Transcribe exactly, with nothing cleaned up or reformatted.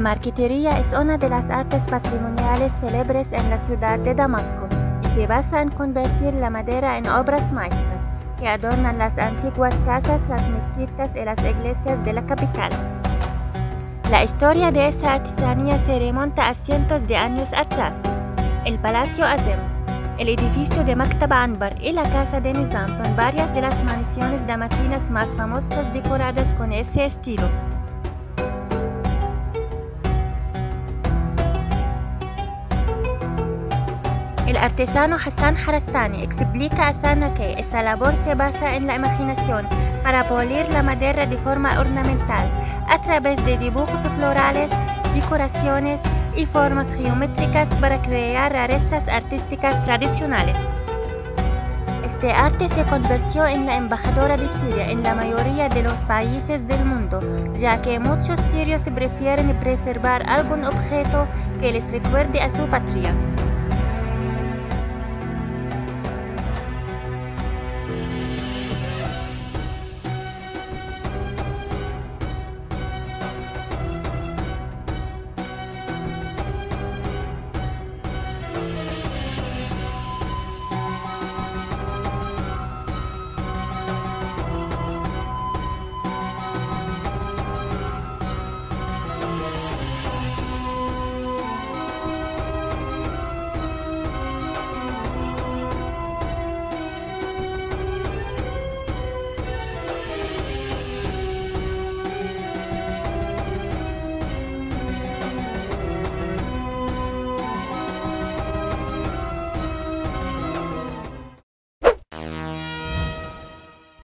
marquetería es una de las artes patrimoniales célebres en la ciudad de Damasco y se basa en convertir la madera en obras maestras que adornan las antiguas casas, las mezquitas y las iglesias de la capital. La historia de esa artesanía se remonta a cientos de años atrás. El Palacio Azem, el edificio de Maktab Anbar y la Casa de Nizam son varias de las mansiones damascinas más famosas decoradas con ese estilo. El artesano Hassan Harastani explica a Sana que esa labor se basa en la imaginación para pulir la madera de forma ornamental a través de dibujos florales, decoraciones y formas geométricas para crear rarezas artísticas tradicionales. Este arte se convirtió en la embajadora de Siria en la mayoría de los países del mundo, ya que muchos sirios prefieren preservar algún objeto que les recuerde a su patria.